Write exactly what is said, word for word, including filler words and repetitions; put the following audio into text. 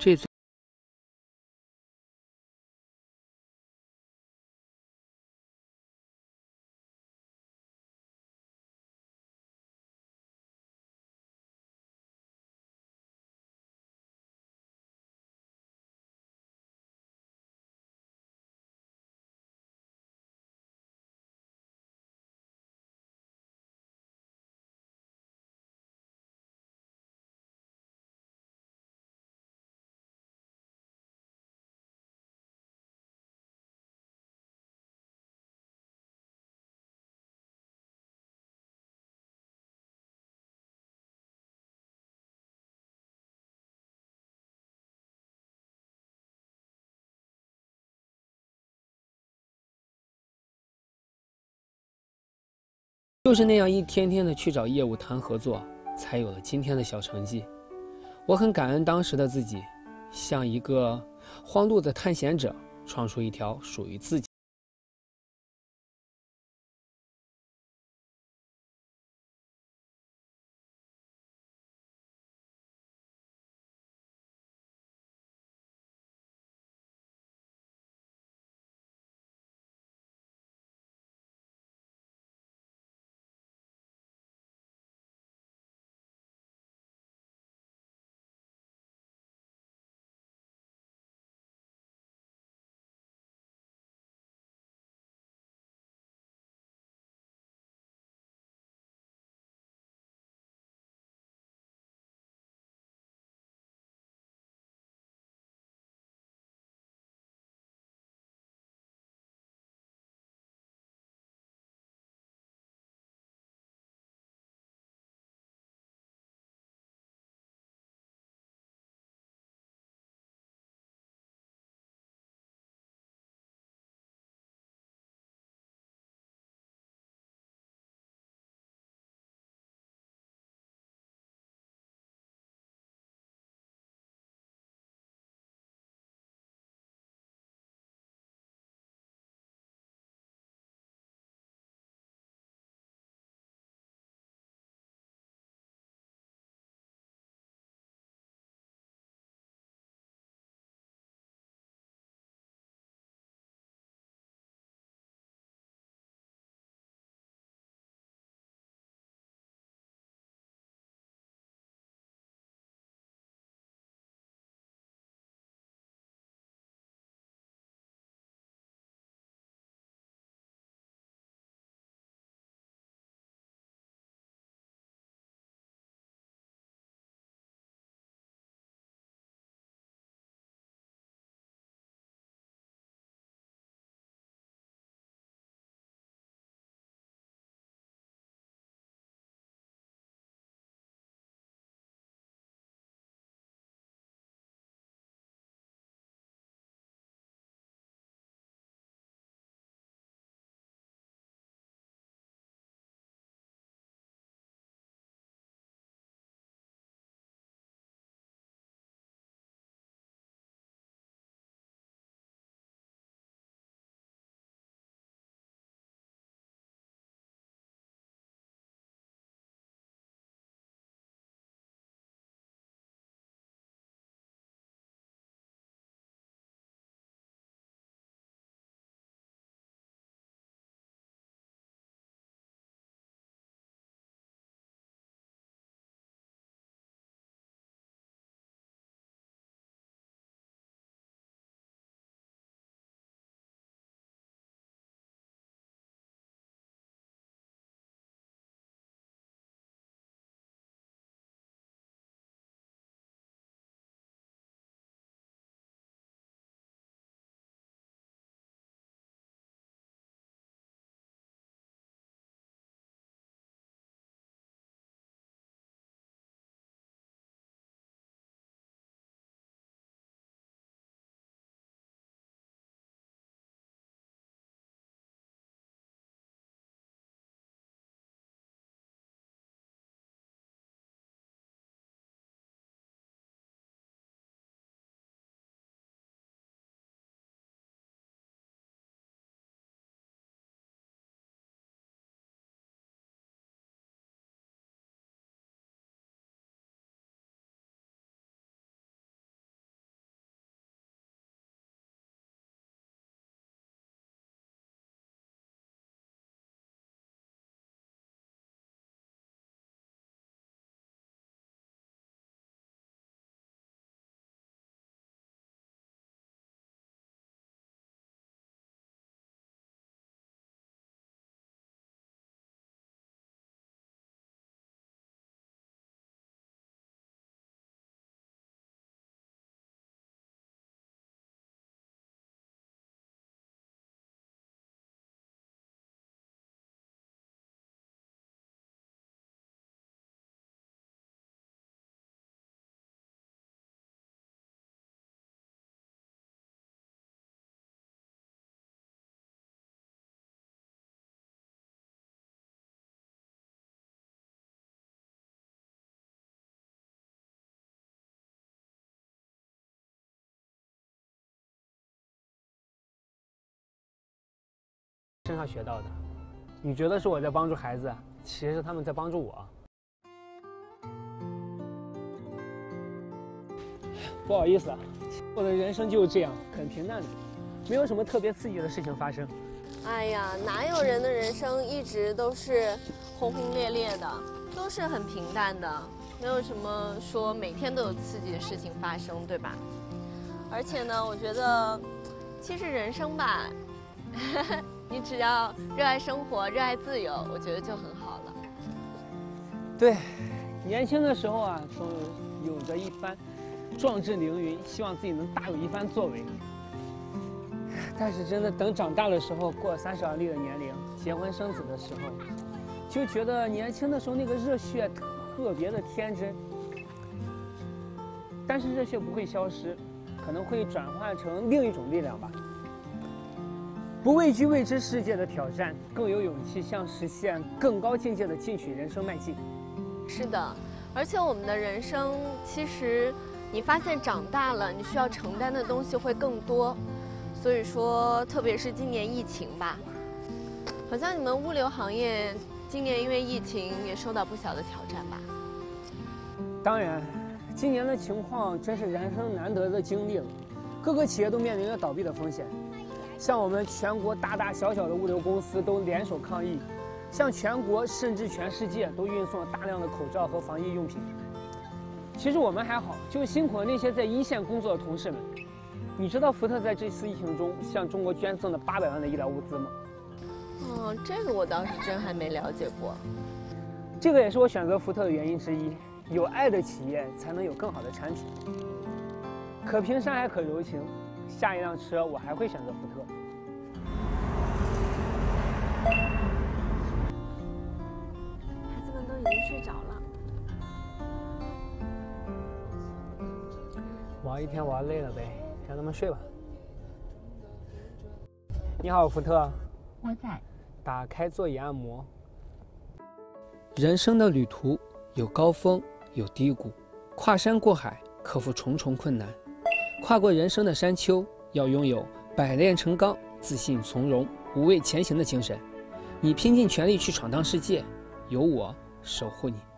这就是那样一天天的去找业务谈合作，才有了今天的小成绩。我很感恩当时的自己，像一个荒路的探险者，闯出一条属于自己。 身上学到的。你觉得是我在帮助孩子，其实是他们在帮助我。不好意思啊，我的人生就是这样，很平淡的，没有什么特别刺激的事情发生。 哎呀，哪有人的人生一直都是轰轰烈烈的，都是很平淡的，没有什么说每天都有刺激的事情发生，对吧？而且呢，我觉得，其实人生吧，你只要热爱生活、热爱自由，我觉得就很好了。 对，年轻的时候啊，总有着一番壮志凌云，希望自己能大有一番作为。但是真的等长大的时候，过三十而立的年龄，结婚生子的时候，就觉得年轻的时候那个热血特别的天真。但是热血不会消失，可能会转换成另一种力量吧。不畏惧未知世界的挑战，更有勇气向实现更高境界的进取人生迈进。 是的，而且我们的人生其实，你发现长大了，你需要承担的东西会更多。所以说，特别是今年疫情吧，好像你们物流行业今年因为疫情也受到不小的挑战吧？ 当然，今年的情况真是人生难得的经历了，各个企业都面临着倒闭的风险。像我们全国大大小小的物流公司都联手抗疫，向全国甚至全世界都运送了大量的口罩和防疫用品。其实我们还好，就辛苦了那些在一线工作的同事们。你知道福特在这次疫情中向中国捐赠了八百万的医疗物资吗？ 哦，这个我倒是真还没了解过。 这个也是我选择福特的原因之一。有爱的企业才能有更好的产品。可平山还可柔情，下一辆车我还会选择福特。 孩子们都已经睡着了。 玩一天玩累了呗。让他们睡吧。你好，福特。 我在。 打开座椅按摩。人生的旅途有高峰，有低谷，跨山过海，克服重重困难。跨过人生的山丘，要拥有百炼成钢、自信从容、无畏前行的精神。你拼尽全力去闯荡世界，有我守护你。